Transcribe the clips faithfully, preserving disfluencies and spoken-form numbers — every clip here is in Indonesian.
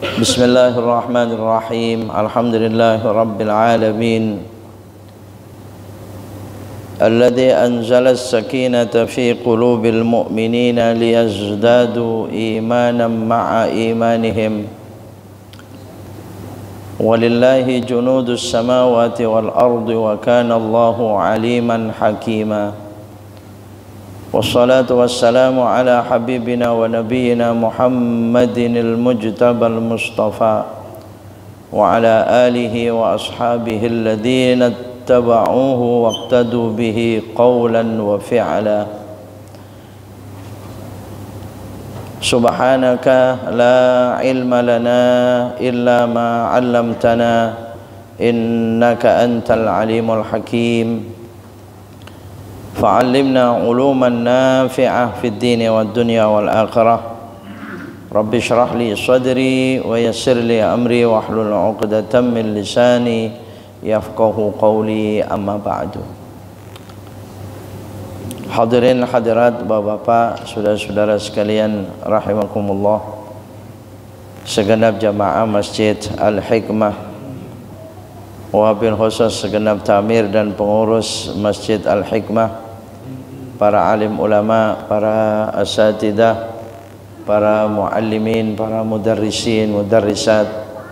Bismillahirrahmanirrahim. Alhamdulillahirabbil alamin. Alladzi anzala as-sakinata fi qulubil mu'minina liyazdadu imanan ma'a imanihim. Walillahi junudus samawati wal ardi wa kana Allahu aliman hakima. Wassalatu wassalamu ala habibina wa nabiyyina Muhammadinil mujtabal mustafa wa ala alihi wa ashabihi alladhina ittaba'uhu waqtadu bihi qawlan wa fi'la. Subhanaka la ilma lana illa ma 'allamtana innaka antal alimul hakim. Fa'allimna uluman nafi'ah fid dini wad dunya wal akhirah. Rabbi shrah li sadri wa yassir li amri wahlul 'uqdatam min lisani yafqahu qawli, amma ba'du. Hadirin hadirat, bapak-bapak, saudara-saudara sekalian rahimakumullah, segenap jamaah Masjid Al-Hikmah, wabil khusus segenap tamir dan pengurus Masjid Al-Hikmah, para alim ulama, para asatidah, para muallimin, para mudarrisin, mudarrisat,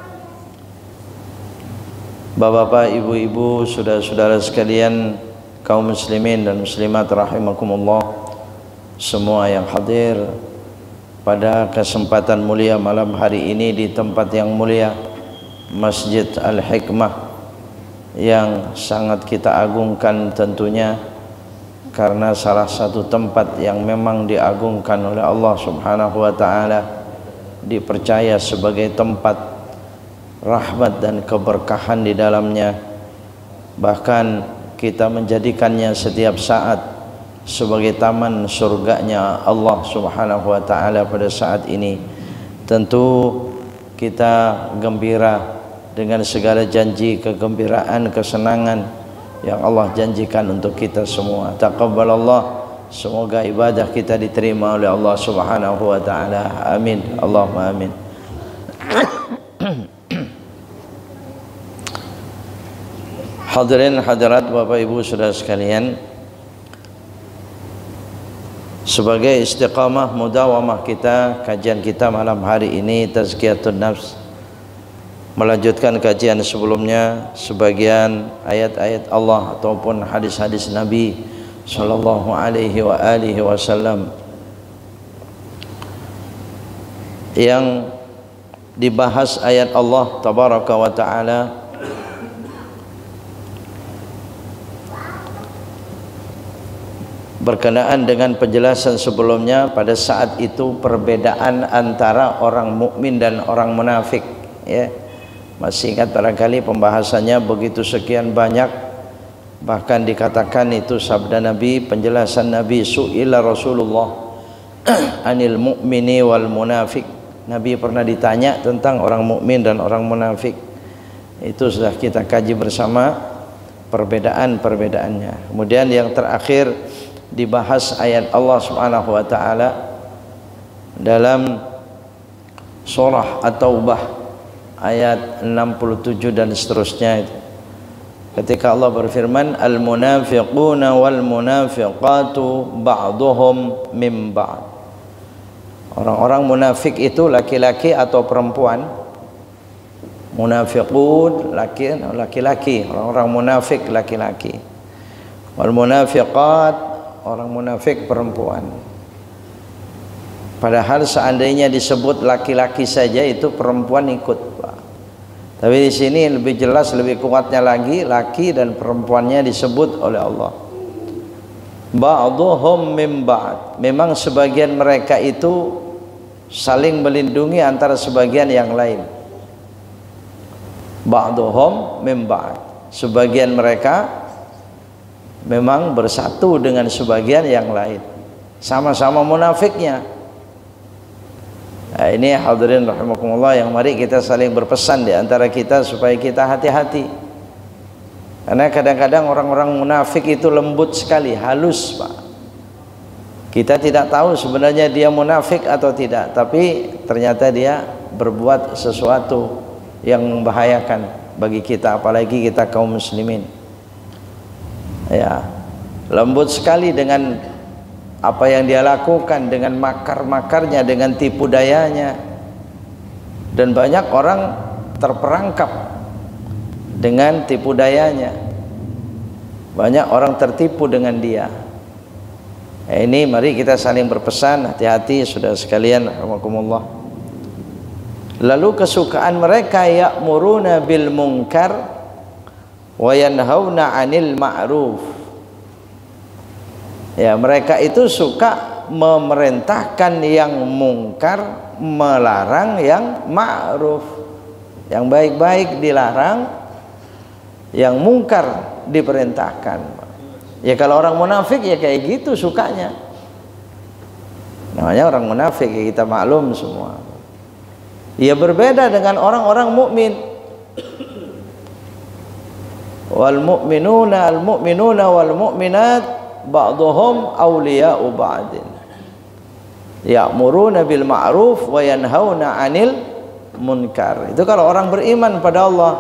bapak-bapak, ibu-ibu, saudara-saudara sekalian, kaum muslimin dan muslimat rahimakumullah, semua yang hadir pada kesempatan mulia malam hari ini di tempat yang mulia Masjid Al-Hikmah, yang sangat kita agungkan tentunya, karena salah satu tempat yang memang diagungkan oleh Allah Subhanahu wa ta'ala, dipercaya sebagai tempat rahmat dan keberkahan di dalamnya. Bahkan kita menjadikannya setiap saat sebagai taman surganya Allah Subhanahu wa ta'ala pada saat ini. Tentu kita gembira dengan segala janji kegembiraan, kesenangan yang Allah janjikan untuk kita semua. Taqabbalallah, semoga ibadah kita diterima oleh Allah Subhanahu wa ta'ala. Amin, Allahumma amin. Hadirin hadirat, bapak ibu saudara sekalian, sebagai istiqamah mudawamah kita, kajian kita malam hari ini tazkiyatun nafs, melanjutkan kajian sebelumnya sebagian ayat-ayat Allah ataupun hadis-hadis Nabi sallallahu alaihi wa alihi wasallam yang dibahas ayat Allah tabaraka wa taala berkenaan dengan penjelasan sebelumnya. Pada saat itu perbedaan antara orang mukmin dan orang munafik, ya. Masih ingat barangkali pembahasannya begitu sekian banyak, bahkan dikatakan itu sabda Nabi, penjelasan Nabi, su'ila Rasulullah anil mu'mini wal munafik. Nabi pernah ditanya tentang orang mukmin dan orang munafik. Itu sudah kita kaji bersama perbedaan-perbedaannya. Kemudian yang terakhir dibahas ayat Allah Subhanahu wa ta'ala dalam surah At-Taubah ayat enam puluh tujuh dan seterusnya itu, ketika Allah berfirman, al-munafiquna wal munafiqatu ba'duhum min ba'd. Orang-orang munafik itu laki-laki atau perempuan. Munafiqun laki-laki, orang-orang munafik laki-laki. Wal munafiqat, orang munafik perempuan. Padahal seandainya disebut laki-laki saja itu perempuan ikut, Pak. Tapi di sini lebih jelas, lebih kuatnya lagi, laki dan perempuannya disebut oleh Allah. Ba'dhuhum min ba'd. Memang sebagian mereka itu saling melindungi antara sebagian yang lain. Ba'dhuhum min ba'd. Sebagian mereka memang bersatu dengan sebagian yang lain, sama-sama munafiknya. Nah, ini hadirin rahimakumullah, yang mari kita saling berpesan di antara kita supaya kita hati-hati. Karena kadang-kadang orang-orang munafik itu lembut sekali, halus, Pak. Kita tidak tahu sebenarnya dia munafik atau tidak, tapi ternyata dia berbuat sesuatu yang membahayakan bagi kita, apalagi kita kaum muslimin. Ya, lembut sekali dengan apa yang dia lakukan, dengan makar-makarnya, dengan tipu dayanya. Dan banyak orang terperangkap dengan tipu dayanya. Banyak orang tertipu dengan dia. Eh, ini mari kita saling berpesan, hati-hati saudara sekalian rahimakumullah. Lalu kesukaan mereka, ya'muruna bil munkar wa yanhauna 'anil ma'ruf. Ya, mereka itu suka memerintahkan yang mungkar, melarang yang ma'ruf. Yang baik-baik dilarang, yang mungkar diperintahkan. Ya kalau orang munafik ya kayak gitu sukanya. Namanya orang munafik, ya kita maklum semua. Ya berbeda dengan orang-orang mukmin. Wal mu'minuna al mu'minuna wal mu'minat ba'dhum awliya'u ba'din. Ya'muruna bil ma'ruf wa yanhauna 'anil munkar. Itu kalau orang beriman pada Allah.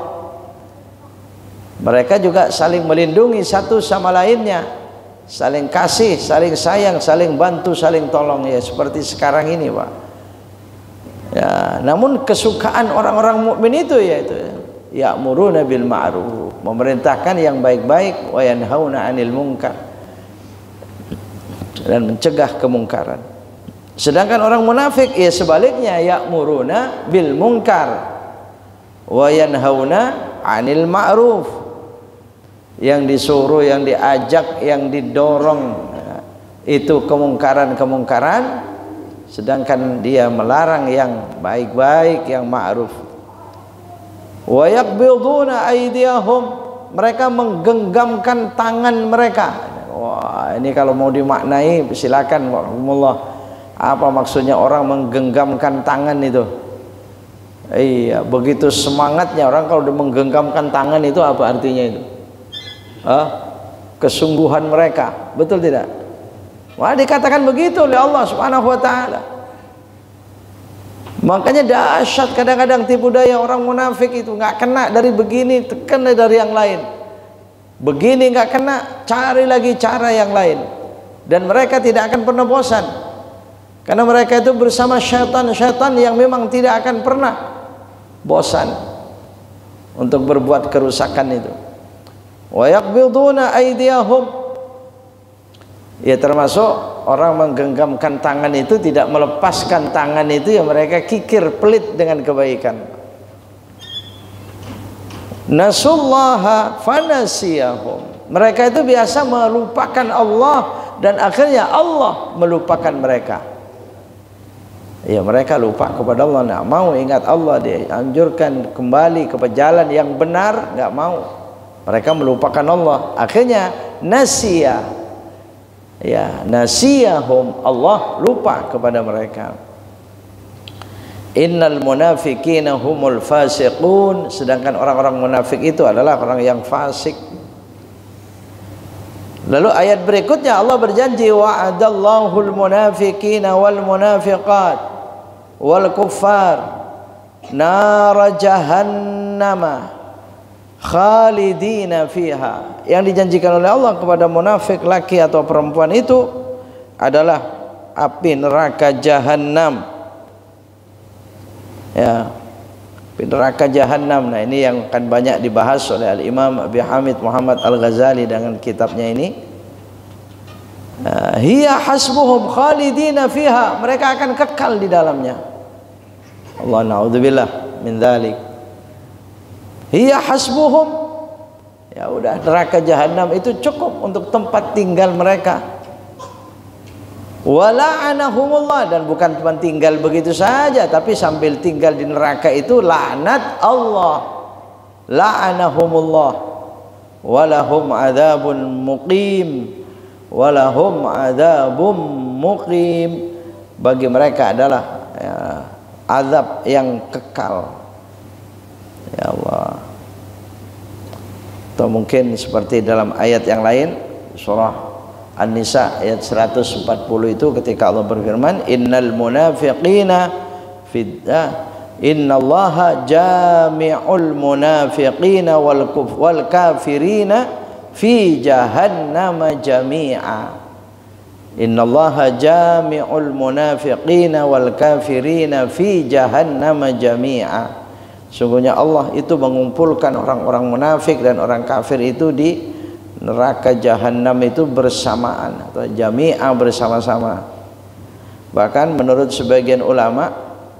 Mereka juga saling melindungi satu sama lainnya, saling kasih, saling sayang, saling bantu, saling tolong, ya seperti sekarang ini, Pak. Ya, namun kesukaan orang-orang mukmin itu yaitu ya'muruna bil ma'ruf, memerintahkan yang baik-baik, wa yanhauna 'anil munkar, dan mencegah kemungkaran. Sedangkan orang munafik ya sebaliknya, ya'muruna bil munkar wa yanhauna 'anil ma'ruf. Yang disuruh, yang diajak, yang didorong itu kemungkaran-kemungkaran, sedangkan dia melarang yang baik-baik, yang ma'ruf. Wa yaqbiduna aydiyahum, mereka menggenggamkan tangan mereka. Wah, ini kalau mau dimaknai silakan, waalaikumsalam. Apa maksudnya orang menggenggamkan tangan itu? Iya, begitu semangatnya orang kalau menggenggamkan tangan itu, apa artinya itu? Ah, kesungguhan mereka, betul tidak? Wah, dikatakan begitu oleh Allah Subhanahu wa taala. Makanya dahsyat kadang-kadang tipu daya orang munafik itu, nggak kena dari begini, kena dari yang lain. Begini nggak kena, cari lagi cara yang lain. Dan mereka tidak akan pernah bosan. Karena mereka itu bersama syaitan-syaitan yang memang tidak akan pernah bosan untuk berbuat kerusakan itu. Wa yaqbiduna aydiyahum, ya termasuk orang menggenggamkan tangan itu tidak melepaskan tangan itu, ya mereka kikir pelit dengan kebaikan. Nasullaha fanasiyahum, mereka itu biasa melupakan Allah dan akhirnya Allah melupakan mereka. Ya mereka lupa kepada Allah, nggak mau ingat Allah, dianjurkan kembali kepada jalan yang benar, nggak mau. Mereka melupakan Allah, akhirnya nasiyah, ya nasiyahum, Allah lupa kepada mereka. Innal munafiqina humul fasiqun, sedangkan orang-orang munafik itu adalah orang yang fasik. Lalu ayat berikutnya Allah berjanji, wa'adallahul munafiqina wal munafiqat wal kuffar nara jahannama khalidina fiha. Yang dijanjikan oleh Allah kepada munafik laki atau perempuan itu adalah api neraka jahanam. Ya, api neraka jahanam. Nah, ini yang akan banyak dibahas oleh Al-Imam Abi Hamid Muhammad Al-Ghazali dengan kitabnya ini. Hiya hasbuhum khalidina fiha, mereka akan kekal di dalamnya. Allah na'udzubillah min dzalik. Hiya hasbuhum, ya udah, neraka jahanam itu cukup untuk tempat tinggal mereka. Wala'anahumullah, dan bukan cuma tinggal begitu saja, tapi sambil tinggal di neraka itu laknat Allah. La'anahumullah walahum adzabun muqim, walahum adzabum muqim, bagi mereka adalah ya, azab yang kekal. Ya Allah. Atau mungkin seperti dalam ayat yang lain, surah An-Nisa ayat seratus empat puluh itu, ketika Allah berfirman, innal munafiqina fid innallaha jami'ul munafiqina wal kuf wal kafirina fi jahannama jami'a. Innallaha jami'ul munafiqina wal kafirina fi jahannama jami'a. Sungguhnya Allah itu mengumpulkan orang-orang munafik dan orang kafir itu di neraka jahanam itu bersamaan atau jami'a, bersama-sama. Bahkan menurut sebagian ulama,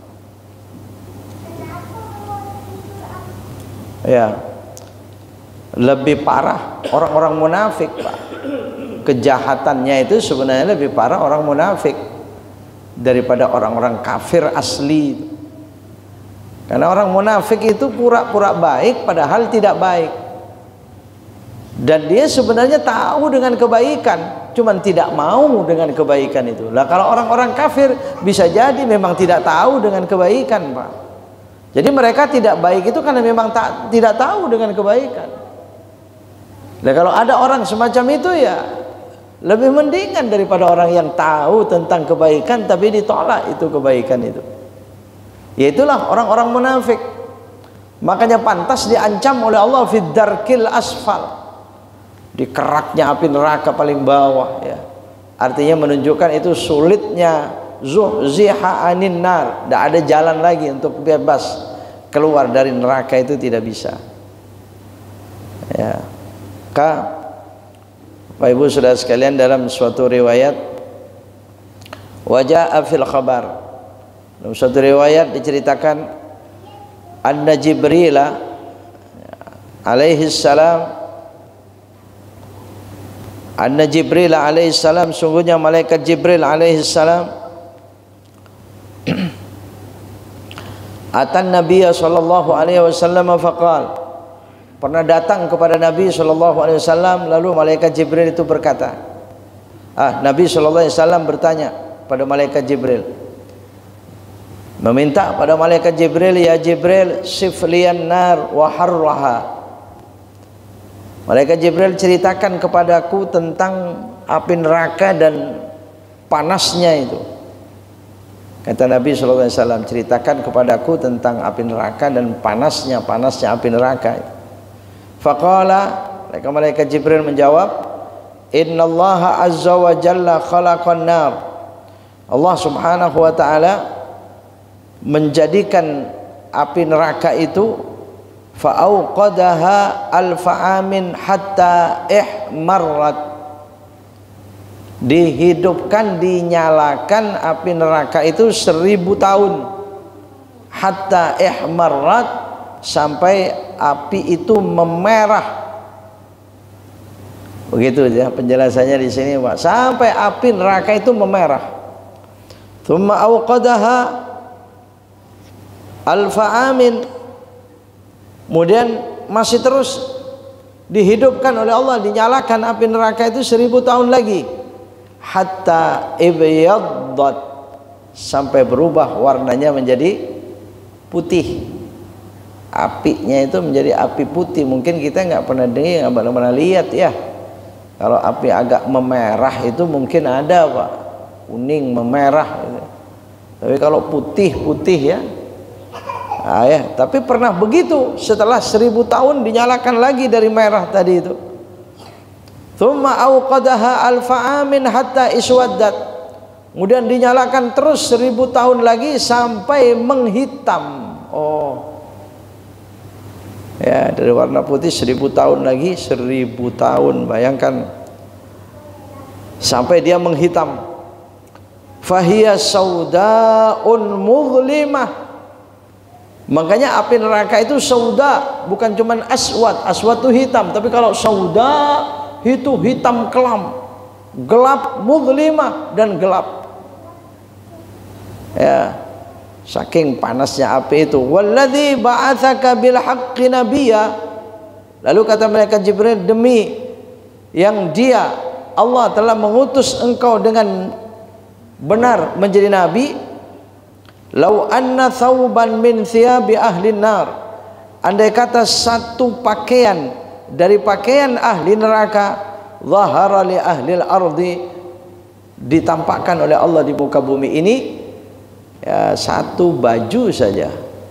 ya, lebih parah orang-orang munafik, Pak. Kejahatannya itu sebenarnya lebih parah orang munafik daripada orang-orang kafir asli. Karena orang munafik itu pura-pura baik padahal tidak baik. Dan dia sebenarnya tahu dengan kebaikan, cuman tidak mau dengan kebaikan itu. Lah kalau orang-orang kafir bisa jadi memang tidak tahu dengan kebaikan, Pak. Jadi mereka tidak baik itu karena memang tak, tidak tahu dengan kebaikan. Nah kalau ada orang semacam itu ya lebih mendingan daripada orang yang tahu tentang kebaikan tapi ditolak itu kebaikan itu. Yaitulah orang-orang munafik. Makanya pantas diancam oleh Allah fid darkil asfal, di keraknya api neraka paling bawah, ya. Artinya menunjukkan itu sulitnya zuhziha anin nar, tidak ada jalan lagi untuk bebas keluar dari neraka itu, tidak bisa, ya. Maka Bapak Ibu Saudara sekalian, dalam suatu riwayat waja'a fil khabar, dalam suatu riwayat diceritakan anna Jibril alaihi salam anna Jibril alaihi salam sungguhnya malaikat Jibril alaihi salam atan Nabiya sallallahu alaihi wasallam faqal, pernah datang kepada Nabi sallallahu alaihi wasallam, lalu malaikat Jibril itu berkata, ah Nabi sallallahu alaihi wasallam bertanya pada malaikat Jibril, meminta pada malaikat Jibril, ya Jibril sifliyan nar wa harraha. Malaikat Jibril ceritakan kepadaku tentang api neraka dan panasnya itu. Kata Nabi sallallahu alaihi wasallam, ceritakan kepadaku tentang api neraka dan panasnya, panasnya api neraka. Faqala, maka malaikat Jibril menjawab, innallaha azza wa jalla khalaqan nar. Allah subhanahu wa ta'ala menjadikan api neraka itu fa'auqadaha alfa'amin hatta ihmarrat, dihidupkan, dinyalakan api neraka itu seribu tahun, hatta ihmarrat, sampai api itu memerah. Begitu ya penjelasannya di sini, Pak, sampai api neraka itu memerah. Tsumma auqadaha alfa-amin, kemudian masih terus dihidupkan oleh Allah, dinyalakan api neraka itu seribu tahun lagi, hatta ibyaddat, sampai berubah warnanya menjadi putih. Apinya itu menjadi api putih. Mungkin kita nggak pernah dengar, nggak pernah lihat ya. Kalau api agak memerah itu mungkin ada, Pak, kuning memerah gitu. Tapi kalau putih-putih ya, nah, ya, tapi pernah begitu setelah seribu tahun dinyalakan lagi dari merah tadi itu. Tsumma auqadaha alfa'amin hatta iswaddat, kemudian dinyalakan terus seribu tahun lagi sampai menghitam. Oh, ya, dari warna putih seribu tahun lagi, seribu tahun, bayangkan, sampai dia menghitam. Fahiya saudaun mudlimah, makanya api neraka itu sauda, bukan cuman aswad. Aswad itu hitam, tapi kalau sauda itu hitam kelam, gelap, mudlimah, dan gelap, ya, saking panasnya api itu. Walladzi ba'atsaka bil haqqi nabiyya, lalu kata malaikat Jibril, demi yang dia, Allah telah mengutus engkau dengan benar menjadi nabi, lau anna thawban min thiyabi ahli nar, andai kata satu pakaian dari pakaian ahli neraka, zahara li ahli al-ardi, ditampakkan oleh Allah di muka bumi ini, ya, satu baju saja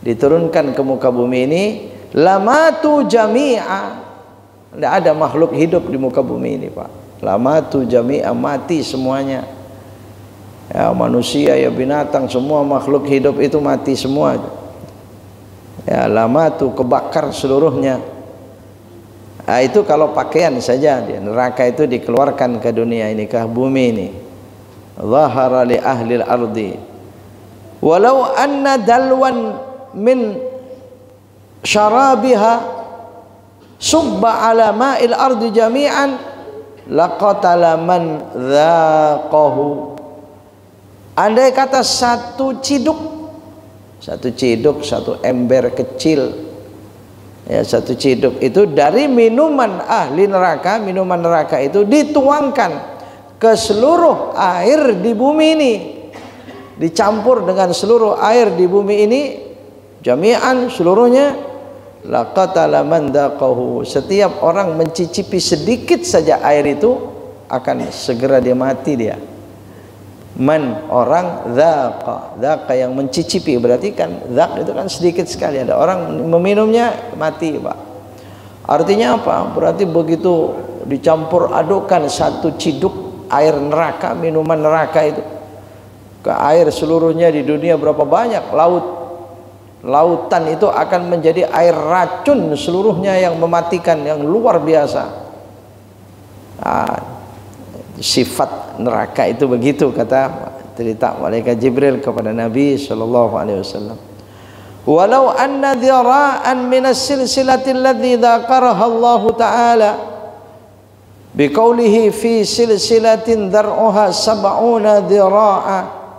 diturunkan ke muka bumi ini, lamatu jami'a. Tidak ada makhluk hidup di muka bumi ini, Pak. Lamatu jami'a, mati semuanya. Ya, manusia ya binatang, semua makhluk hidup itu mati semua. Ya, lamatu, kebakar seluruhnya. Nah, itu kalau pakaian saja. Di neraka itu dikeluarkan ke dunia ini, ke bumi ini. Zahara li ahli al-ardi walau anna dalwan min syarabiha subba ala ma'il ardi jami'an laqatala man dhaqahu. Andai kata satu ciduk, satu ciduk, satu ember kecil, ya, satu ciduk itu dari minuman ahli neraka, minuman neraka itu dituangkan ke seluruh air di bumi ini, dicampur dengan seluruh air di bumi ini, jami'an, seluruhnya, laqatala man dhaqahu. Setiap orang mencicipi sedikit saja air itu akan segera dia mati dia. Man, orang, dhaqa, dhaqa yang mencicipi, berarti kan dhaq itu kan sedikit sekali, ada orang meminumnya mati, Pak. Artinya apa? Berarti begitu dicampur adukan satu ciduk air neraka, minuman neraka itu ke air seluruhnya di dunia, berapa banyak laut, lautan itu akan menjadi air racun seluruhnya yang mematikan, yang luar biasa. Nah, sifat neraka itu begitu, kata cerita malaikat Jibril kepada Nabi sallallahu alaihi wasallam. Walau anna dhira'an min as-silsilati alladhi dzakaraha Allah Ta'ala biqaulihi fi silsilatin dhar'uha sab'una dhira'a.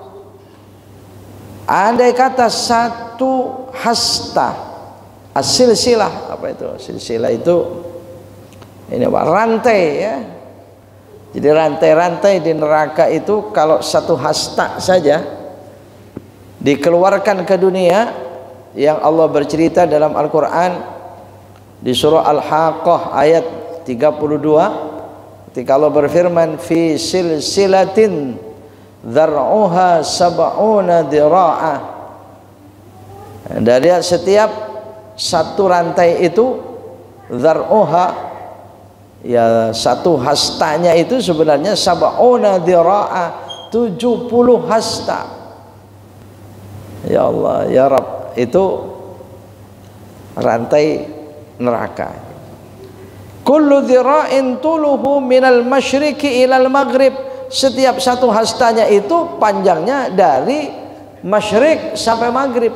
Andai kata satu hasta, as-silsilah, apa itu? Silsilah itu ini Pak, rantai ya. Jadi rantai-rantai di neraka itu kalau satu hasta saja dikeluarkan ke dunia, yang Allah bercerita dalam Al-Qur'an di surah Al-Haqqah ayat tiga puluh dua. Ketika Allah berfirman fi silsilatin dhar'uha sab'una dhira'a, dari setiap satu rantai itu, dhar'uha ya satu hastanya itu sebenarnya sab'una dhira'a, tujuh puluh hasta. Ya Allah ya Rabb, itu rantai neraka. Kullu dhira'in tuluhu minal masyriqi ilal maghrib. Setiap satu hastanya itu panjangnya dari masyrik sampai maghrib,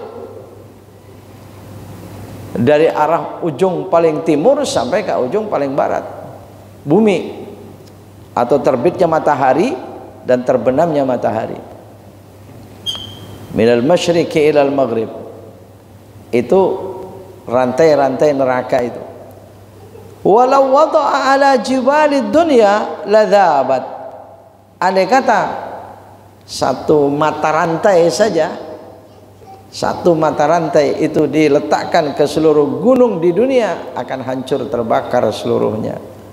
dari arah ujung paling timur sampai ke ujung paling barat bumi, atau terbitnya matahari dan terbenamnya matahari. Minal masyriqi ilal maghrib, itu rantai-rantai neraka itu. Walau wada'a ala jibalid dunya ladhabat. Andai kata satu mata rantai saja, satu mata rantai itu diletakkan ke seluruh gunung di dunia, akan hancur terbakar seluruhnya.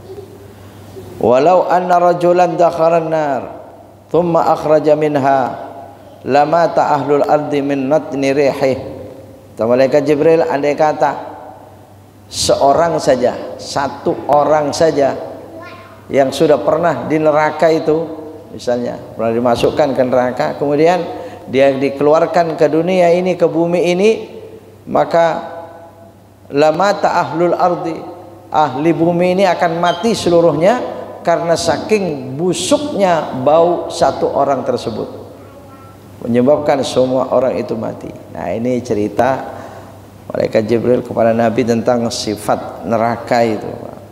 Walau anna rajulan dakhala an-nar thumma akhraja minha lamata ahlul ardi min natni rihih. Malaikat Jibril, andai kata seorang saja, satu orang saja yang sudah pernah di neraka itu, misalnya pernah dimasukkan ke neraka, kemudian dia dikeluarkan ke dunia ini, ke bumi ini, maka lamata ahlul ardi, ahli bumi ini akan mati seluruhnya karena saking busuknya bau satu orang tersebut, menyebabkan semua orang itu mati. Nah, ini cerita malaikat Jibril kepada Nabi tentang sifat neraka itu.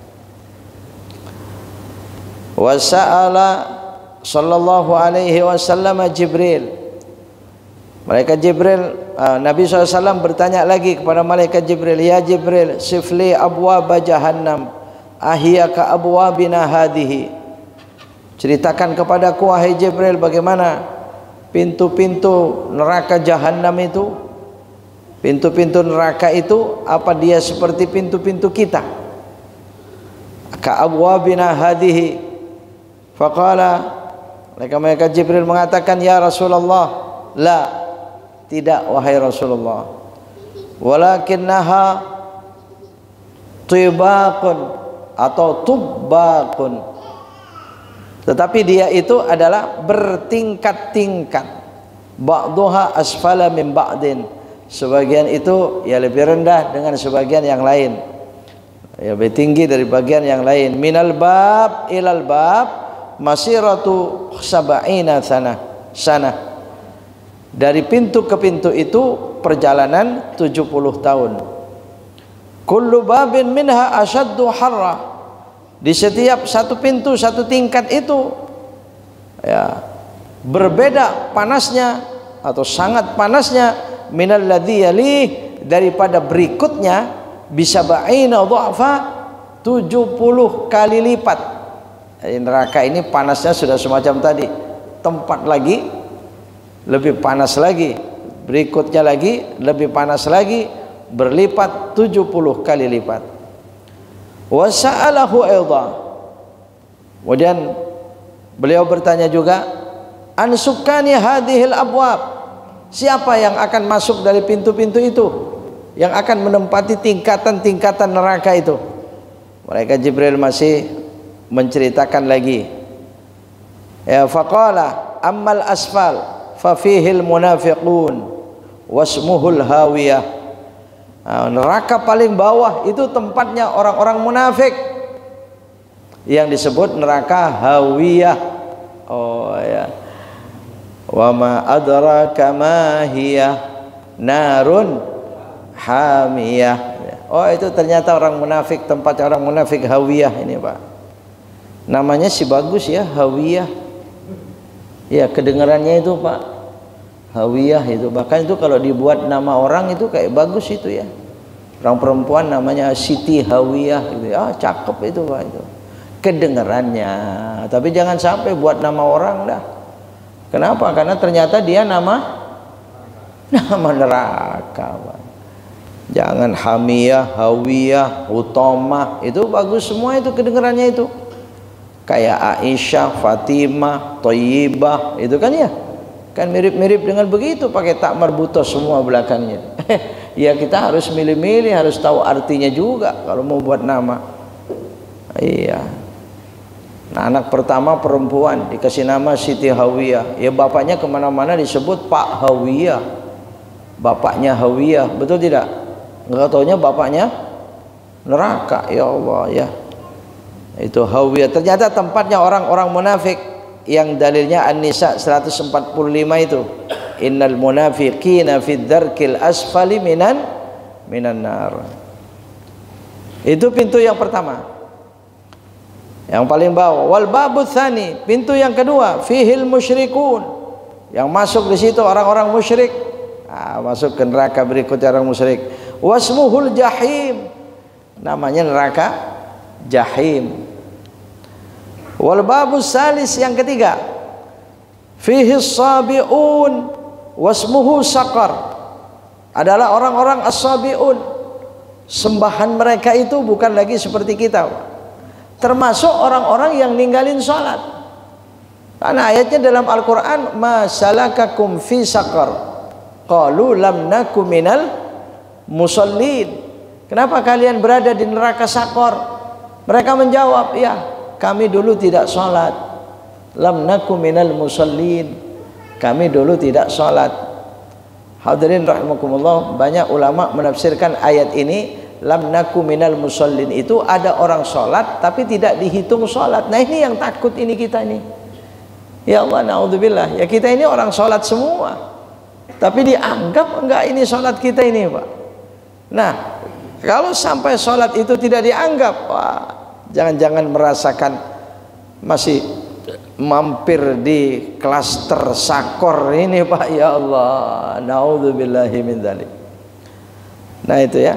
Wa sa'ala sallallahu alaihi wasallam Jibril. Malaikat Jibril, uh, Nabi shallallahu alaihi wasallam bertanya lagi kepada malaikat Jibril, ya Jibril, sifli abwab jahannam ahiyaka abwabina hadhihi. Ceritakan kepadaku wahai Jibril, bagaimana pintu-pintu neraka jahannam itu. Pintu-pintu neraka itu, apa dia seperti pintu-pintu kita? Ka abwabina hadhihi. Faqala, malaikat Jibril mengatakan, ya Rasulullah, la, tidak wahai Rasulullah. walakinnaha tibaqun atau tubbaqun, tetapi dia itu adalah bertingkat-tingkat. Ba'duha asfala min ba'din, sebagian itu ya lebih rendah dengan sebagian yang lain, ya lebih tinggi dari bagian yang lain. Minal bab ilal bab masiratu sab'ina sana sana, dari pintu ke pintu itu perjalanan tujuh puluh tahun. Kullu babin minha ashaddu harra, di setiap satu pintu satu tingkat itu ya berbeda panasnya atau sangat panasnya, minal ladzi yalih, daripada berikutnya, bisa ba'ina dha'fa, tujuh puluh kali lipat. Jadi neraka ini panasnya sudah semacam tadi, tempat lagi lebih panas lagi, berikutnya lagi lebih panas lagi, berlipat tujuh puluh kali lipat. Wa sa'alahu aidha, kemudian beliau bertanya juga, an sukkani hadhil abwab, siapa yang akan masuk dari pintu-pintu itu, yang akan menempati tingkatan-tingkatan neraka itu. Mereka Jibril masih menceritakan lagi, ya faqala ammal asfal fa fihil munafiqun wasmuhul hawiyah. Nah, neraka paling bawah itu tempatnya orang-orang munafik, yang disebut neraka hawiyah. Oh ya, wa ma adraka ma hiya narun hamiyah. Oh itu ternyata orang munafik, tempatnya orang munafik hawiyah ini Pak. Namanya sih bagus ya, hawiyah. Ya kedengarannya itu Pak, hawiyah itu. Bahkan itu kalau dibuat nama orang itu kayak bagus itu ya. Orang perempuan namanya Siti Hawiyah gitu. Ah cakep itu Pak itu. Kedengarannya. Tapi jangan sampai buat nama orang dah. Kenapa? Karena ternyata dia nama nama neraka Pak. Jangan hamiyah, hawiyah, utamah, itu bagus semua itu kedengarannya itu. Kayak Aisyah, Fatimah, Thayyibah, itu kan ya. Kan mirip-mirip dengan begitu, pakai tak marbutoh semua belakangnya. Ya kita harus milih-milih, harus tahu artinya juga kalau mau buat nama. Iya. Nah, anak pertama perempuan dikasih nama Siti Hawiyah. Ya bapaknya kemana-mana disebut Pak Hawiyah. Bapaknya Hawiyah, betul tidak? Enggak taunya bapaknya neraka. Ya Allah ya. Itu Hawiyah. Ternyata tempatnya orang-orang munafik, yang dalilnya An-Nisa seratus empat puluh lima itu. Innal munafiqina fid darkil asfali minan minan nar. Itu pintu yang pertama, yang paling bawah. Wal babut tsani, pintu yang kedua, fihil musyrikun, yang masuk di situ orang-orang musyrik. Ah, masuk ke neraka berikutnya orang musyrik. Wasmuhul jahim, namanya neraka jahim. Wal babus salis, yang ketiga, fihi sabiun wasmuhu saqar, adalah orang-orang as-sabiun. Sembahan mereka itu bukan lagi seperti kita, termasuk orang-orang yang ninggalin sholat. Karena ayatnya dalam Al-Quran, ma salakakum fi saqar, qalu lam naku minal musallin. Kenapa kalian berada di neraka Saqar? Mereka menjawab, ya kami dulu tidak sholat. Lam naku minal musallin, kami dulu tidak sholat. Hadirin rahimakumullah, banyak ulama menafsirkan ayat ini, lam naku minal musallin, itu ada orang sholat tapi tidak dihitung sholat. Nah ini yang takut ini kita ini. Ya Allah, naudzubillah. Ya kita ini orang sholat semua, tapi dianggap enggak ini sholat kita ini Pak. Nah kalau sampai sholat itu tidak dianggap, wah, jangan-jangan merasakan masih mampir di klaster Sakor ini Pak. Ya Allah, naudzubillahi min dzalik. Nah itu ya.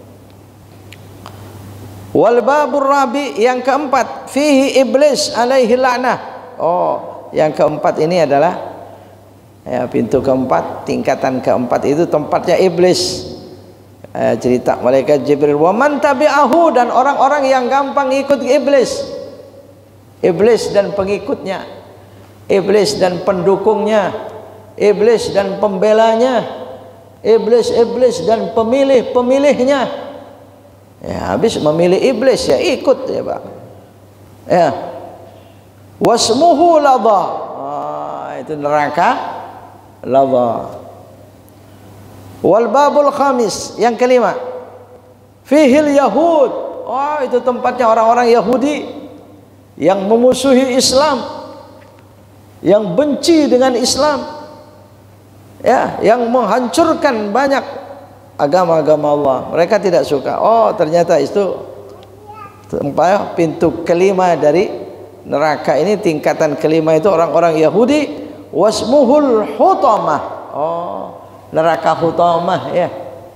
Wal babur rabi, yang keempat, fihi iblis alaihi la'nah. Oh, yang keempat ini adalah ya, pintu keempat, tingkatan keempat itu tempatnya iblis. Eh, cerita malaikat Jibril, wa man tabi'ahu, dan orang-orang yang gampang ikut iblis. Iblis dan pengikutnya, iblis dan pendukungnya, iblis dan pembelanya. iblis-iblis dan pemilih-pemilihnya. Ya, habis memilih iblis ya ikut ya Pak. Ya. Wasmuhu ladha. Oh, itu neraka ladha. Wal babul khamis, yang kelima. Fihil Yahud. Oh, itu tempatnya orang-orang Yahudi yang memusuhi Islam, yang benci dengan Islam, ya, yang menghancurkan banyak agama-agama Allah. Mereka tidak suka. Oh, ternyata itu tempat pintu kelima dari neraka ini, tingkatan kelima itu orang-orang Yahudi. Wasmuhul hutamah. Oh, neraka hutamah ya.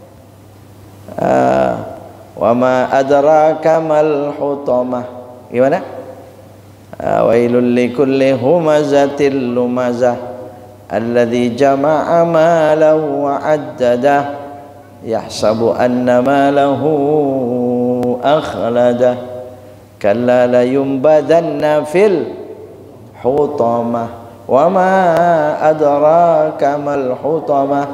Uh, wa ma adraka mal hutamah. Gimana? Uh, wailul likulli humazatil lumazah alladzi jama'a malahu wa 'addadah yahsabu anna malahu akhlada kalla la yumbadanna fil hutamah wa ma adraka mal hutamah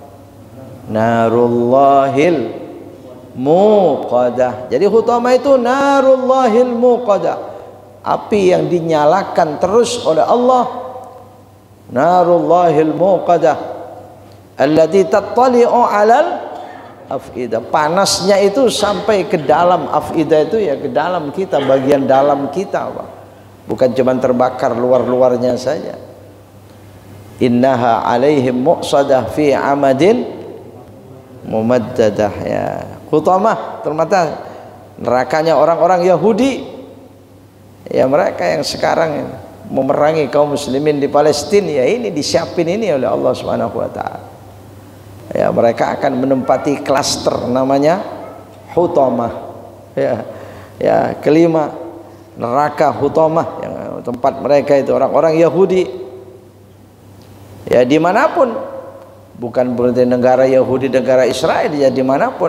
narullahil muqadah. Jadi hutamah itu narullahil muqadah, api yang dinyalakan terus oleh Allah. Narullahil muqadah allati tattali'u 'alal afidah. Panasnya itu sampai ke dalam afidah itu ya, ke dalam kita, bagian dalam kita Pak. Bukan cuma terbakar luar-luarnya saja. Innaha 'alaihim muqsadah fi 'amadin mumaddadah ya. Hutamah ternyata nerakanya orang-orang Yahudi. Ya, mereka yang sekarang memerangi kaum muslimin di Palestina ya, ini disiapin ini oleh Allah Subhanahu wa taala. Ya, mereka akan menempati klaster namanya hutamah. Ya, ya kelima neraka hutamah, yang tempat mereka itu orang-orang Yahudi. Ya, dimanapun, bukan berarti negara Yahudi, negara Israel, ya dimanapun.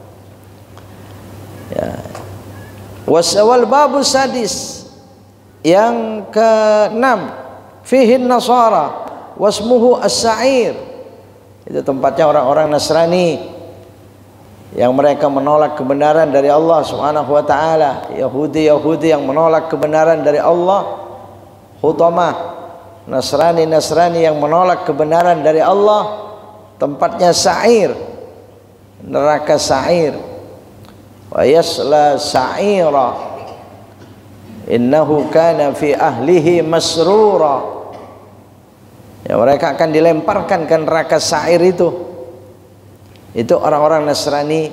Ya. Wasawal babu sadis, yang keenam, fihin nasara wasmuhu as-sa'ir. Itu tempatnya orang-orang Nasrani yang mereka menolak kebenaran dari Allah Subhanahu wa taala. Yahudi-Yahudi yang menolak kebenaran dari Allah. Hutamah, Nasrani-Nasrani yang menolak kebenaran dari Allah. Tempatnya sa'ir, neraka sa'ir. Wa yasla sa'ira innahu kana fi ahlihi masrura. Ya, mereka akan dilemparkan ke neraka sa'ir itu. Itu orang-orang Nasrani.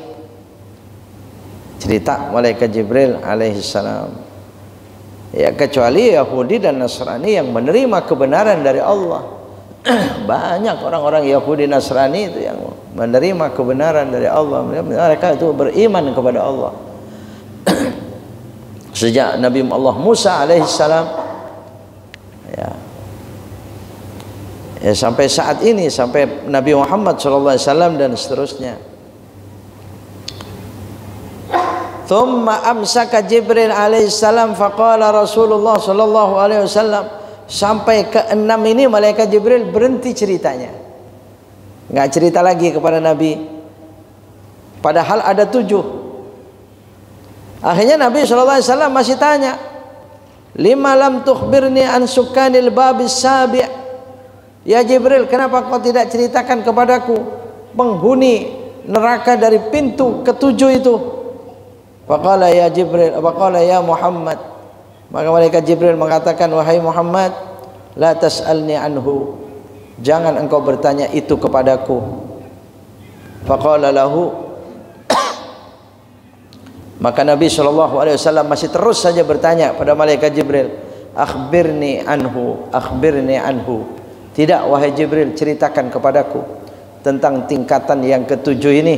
Cerita malaikat Jibril alaihissalam. Ya, kecuali Yahudi dan Nasrani yang menerima kebenaran dari Allah. Banyak orang-orang Yahudi Nasrani itu yang menerima kebenaran dari Allah. Mereka itu beriman kepada Allah. Sejak Nabi Allah Musa alaihissalam, ya, ya sampai saat ini, sampai Nabi Muhammad shallallahu alaihi wasallam dan seterusnya. Thumma amsaka Jibril alaihissalam faqala Rasulullah shallallahu alaihi wasallam. Sampai ke enam ini malaikat Jibril berhenti ceritanya, nggak cerita lagi kepada Nabi, padahal ada tujuh. Akhirnya Nabi shallallahu alaihi wasallam masih tanya, lima lam tukhbirni an sukanil babis sabi'. Ya Jibril, kenapa kau tidak ceritakan kepadaku penghuni neraka dari pintu ketujuh itu? Faqala ya Jibril, faqala ya Muhammad. Maka malaikat Jibril mengatakan, wahai Muhammad, la tas'alni anhu, jangan engkau bertanya itu kepadaku. Faqala lahu, maka Nabi shallallahu alaihi wasallam masih terus saja bertanya pada malaikat Jibril, akhbirni anhu, akhbirni anhu. Tidak wahai Jibril, ceritakan kepadaku tentang tingkatan yang ketujuh ini.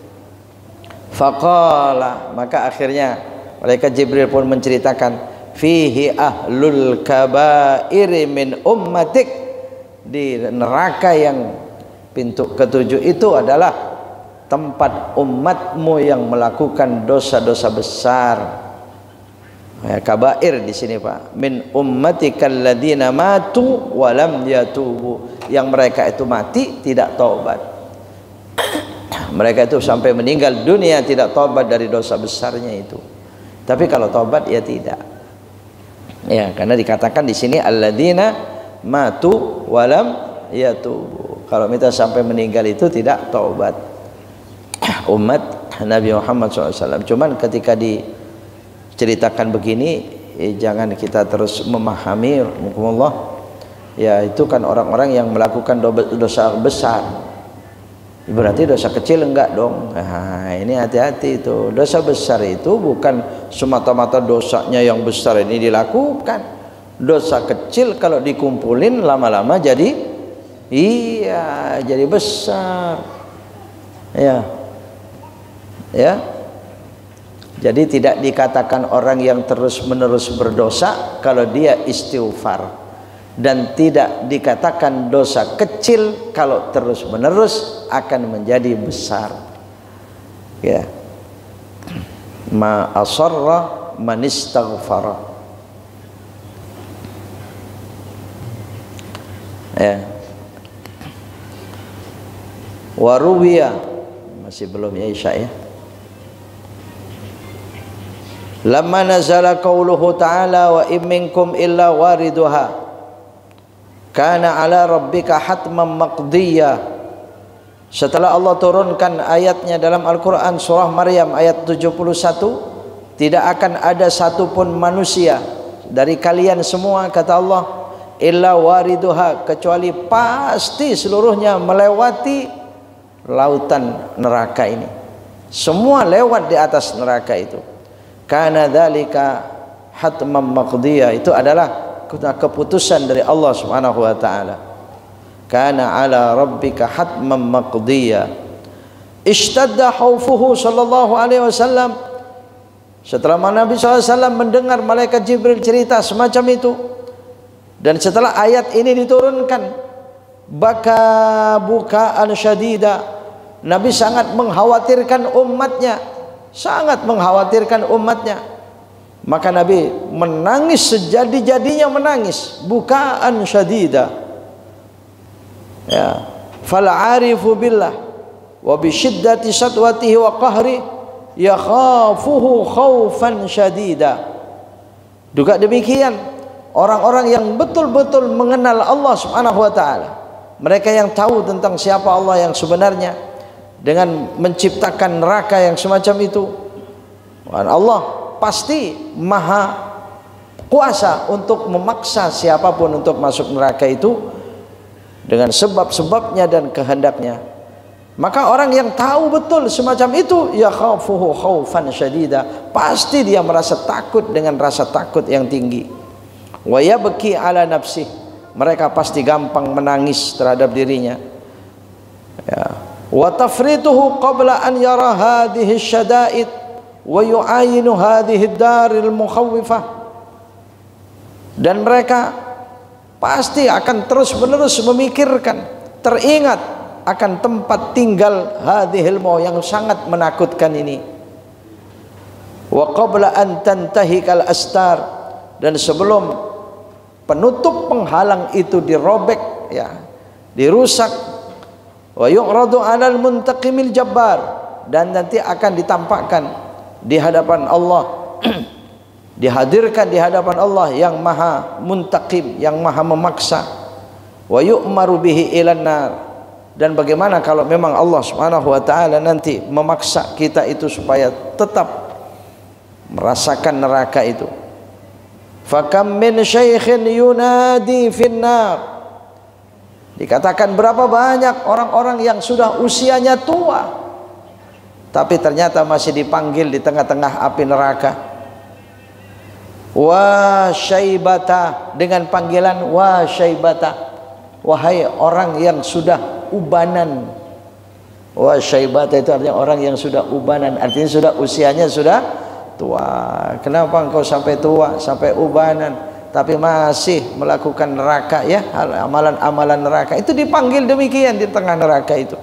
Faqala, maka akhirnya malaikat Jibril pun menceritakan, fihi ahlul kabairi min ummatik. Di neraka yang pintu ketujuh itu adalah tempat umatmu yang melakukan dosa-dosa besar. Ya, kabair di sini Pak, min ummatikal ladina matu walam yatubu, yang mereka itu mati tidak taubat. Mereka itu sampai meninggal dunia tidak tobat dari dosa besarnya itu. Tapi kalau tobat ya tidak. Ya, karena dikatakan di sini alladzina matu walam yatubu. Kalau kita sampai meninggal itu tidak taubat. Umat Nabi Muhammad shallallahu alaihi wasallam. Cuman ketika diceritakan begini, eh, jangan kita terus memahami, rahmukumullah. Ya, itu kan orang-orang yang melakukan dosa besar. Berarti dosa kecil enggak dong. Nah, ini hati-hati itu. Dosa besar itu bukan semata-mata dosanya yang besar ini dilakukan. Dosa kecil kalau dikumpulin lama-lama jadi iya, jadi besar. Ya. Ya. Jadi tidak dikatakan orang yang terus-menerus berdosa kalau dia istighfar. Dan tidak dikatakan dosa kecil kalau terus-menerus akan menjadi besar. Ya. Ma asarra man istaghfara. Ya. Waruwiya, masih belum ya Isya ya. Lamma nazala qauluhu ta'ala wa in minkum illa wariduha kana ala rabbika hatman maqdiya. Setelah Allah turunkan ayatnya dalam Al-Quran surah Maryam ayat tujuh puluh satu, tidak akan ada satupun manusia dari kalian semua, kata Allah, illa wariduha, kecuali pasti seluruhnya melewati lautan neraka ini. Semua lewat di atas neraka itu. Kana dzalika hatman maqdiya, itu adalah keputusan dari Allah Subhanahu wa taala. Kana ala rabbika hatman maqdiya. Ishtadda khaufuhu sallallahu alaihi wasallam. Setelah Nabi sallallahu alaihi wasallam mendengar malaikat Jibril cerita semacam itu, dan setelah ayat ini diturunkan, baka bukaan syadida, Nabi sangat mengkhawatirkan umatnya, sangat mengkhawatirkan umatnya. Maka Nabi menangis sejadi-jadinya, menangis bukaan syadida. Ya, fal arifu billah wa bi syiddati satwatihi wa qahri yakhafuhu khaufan syadida. Juga demikian orang-orang yang betul-betul mengenal Allah Subhanahu wa taala, mereka yang tahu tentang siapa Allah yang sebenarnya dengan menciptakan neraka yang semacam itu. Dan Allah pasti maha kuasa untuk memaksa siapapun untuk masuk neraka itu dengan sebab-sebabnya dan kehendaknya. Maka orang yang tahu betul semacam itu, ya khafuhu khaufan syadida, pasti dia merasa takut dengan rasa takut yang tinggi. Wa yabki ala nafsih, mereka pasti gampang menangis terhadap dirinya. Ya. Wa tafrituhu qabla an yara hadhihi syada'id wa yu'ayinu hadhihi daril mukhawwifah, dan mereka pasti akan terus-menerus memikirkan, teringat akan tempat tinggal hadhil maut yang sangat menakutkan ini. Wa qabla an tantahikal astar, dan sebelum penutup penghalang itu dirobek, ya, dirusak. Wa yu'radu 'alal muntaqimil jabbar, dan nanti akan ditampakkan di hadapan Allah, dihadirkan di hadapan Allah yang maha muntaqim, yang maha memaksa. Wa yu'maru bihi ilan nar, dan bagaimana kalau memang Allah Subhanahu wa taala nanti memaksa kita itu supaya tetap merasakan neraka itu. Fakam min syaikhin yunadi finnar, dikatakan berapa banyak orang-orang yang sudah usianya tua tapi ternyata masih dipanggil di tengah-tengah api neraka. Wa syaibata, dengan panggilan wa syaibata, wahai orang yang sudah ubanan. Wa syaibata itu artinya orang yang sudah ubanan, artinya sudah usianya sudah tua. Kenapa engkau sampai tua, sampai ubanan, tapi masih melakukan neraka, ya, amalan-amalan neraka? Itu dipanggil demikian di tengah neraka itu.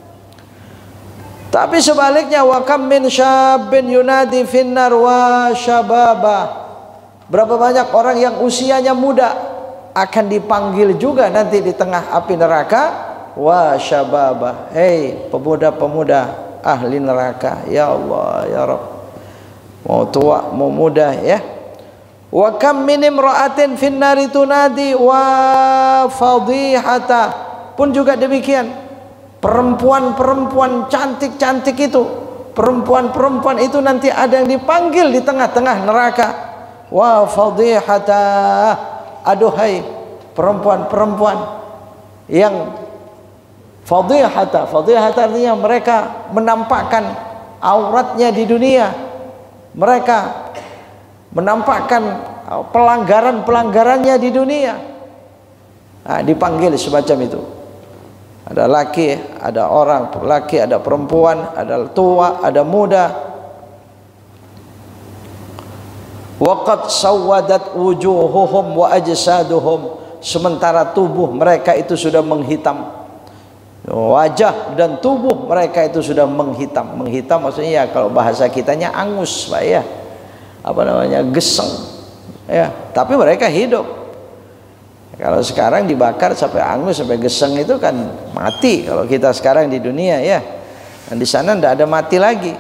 Tapi sebaliknya, wa kam min syabin yunadi finnar wa syababa, berapa banyak orang yang usianya muda akan dipanggil juga nanti di tengah api neraka wa syababa, hei pemuda-pemuda ahli neraka. Ya Allah ya Rabb, mau tua mau muda ya. Wa kam min imra'atin fin nari tunadi wa fadihata, pun juga demikian. Perempuan-perempuan cantik-cantik itu, perempuan-perempuan itu nanti ada yang dipanggil di tengah-tengah neraka. Wa fadihata, aduhai perempuan-perempuan yang fadihata. Fadihata artinya mereka menampakkan auratnya di dunia, mereka menampakkan pelanggaran-pelanggarannya di dunia. Nah, dipanggil semacam itu. Ada laki, ada orang laki, ada perempuan, ada tua, ada muda. Waqad sawadat wujuhuhum wa ajsaduhum, sementara tubuh mereka itu sudah menghitam. Wajah dan tubuh mereka itu sudah menghitam. Menghitam maksudnya ya kalau bahasa kitanya angus, Pak ya. Apa namanya? Geseng. Ya, tapi mereka hidup. Kalau sekarang dibakar sampai angus sampai geseng itu kan mati kalau kita sekarang di dunia ya. Dan di sana tidak ada mati lagi.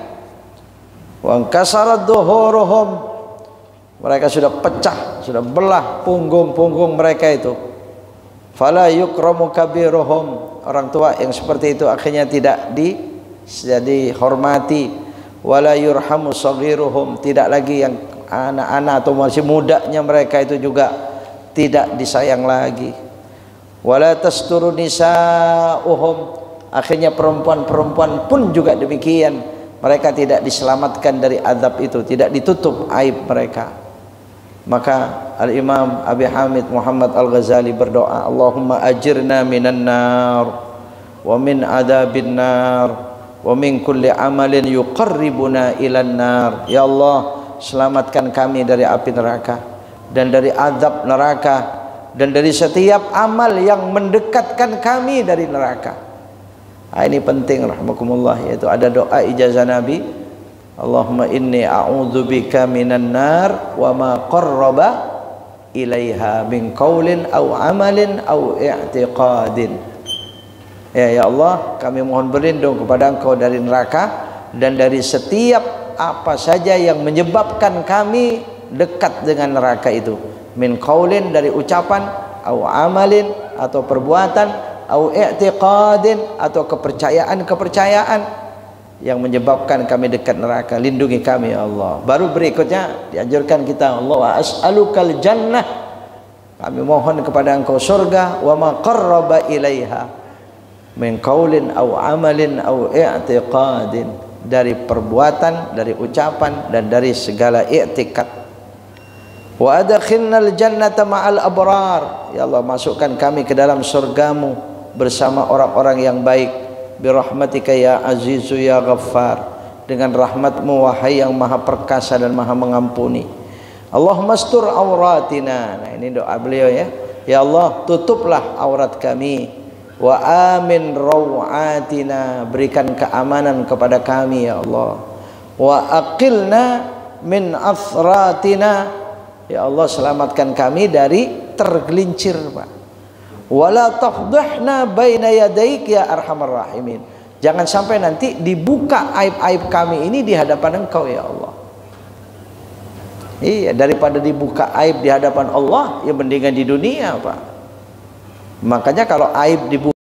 Wa kasarat dhuhuruhum, mereka sudah pecah, sudah belah punggung-punggung mereka itu. Fala yukramu kabiruhum, orang tua yang seperti itu akhirnya tidak di jadi hormati. Wala yurhamu saghiruhum, tidak lagi yang anak-anak atau masih mudanya mereka itu juga tidak disayang lagi. Wala tasturu nisa'uhum, akhirnya perempuan-perempuan pun juga demikian, mereka tidak diselamatkan dari azab itu, tidak ditutup aib mereka. Maka Al-Imam Abi Hamid Muhammad Al-Ghazali berdoa, Allahumma ajirna minan nar wa min adabin nar wa min kulli amalin yuqarribuna ilan nar. Ya Allah, selamatkan kami dari api neraka dan dari azab neraka dan dari setiap amal yang mendekatkan kami dari neraka. Nah, ini penting rahmakumullah, yaitu ada doa ijazah Nabi, Allahumma inni a'udzubika minan nar wa ma qarraba ilaiha min qaulin aw amalin aw i'tiqadin. Ya ya Allah, kami mohon berlindung kepada Engkau dari neraka dan dari setiap apa saja yang menyebabkan kami dekat dengan neraka itu. Min qaulin, dari ucapan, au amalin, atau perbuatan, au i'tiqadin, atau kepercayaan-kepercayaan yang menyebabkan kami dekat neraka. Lindungi kami ya Allah. Baru berikutnya dianjurkan kita, Allah wa as'alukal jannah, kami mohon kepada Engkau surga, wa ma qarraba ilaiha min qaulin au amalin au i'tiqadin, dari perbuatan, dari ucapan, dan dari segala i'tikad. Wa adkhilnal jannata ma'al abrar, ya Allah masukkan kami ke dalam surgamu bersama orang-orang yang baik. Birahmatika ya azizu ya ghaffar, dengan rahmatmu wahai yang maha perkasa dan maha mengampuni. Allahumma astur auratina, nah ini doa beliau ya. Ya Allah, tutuplah aurat kami. Wa amin rawatina, berikan keamanan kepada kami ya Allah. Wa aqilna min athratina, ya Allah selamatkan kami dari tergelincir, Pak. Wala tafdhahna baina yadaik ya arhamar rahimin, jangan sampai nanti dibuka aib-aib kami ini di hadapan Engkau ya Allah. Iya, daripada dibuka aib di hadapan Allah, ya mendingan di dunia, Pak. Makanya kalau aib dibuka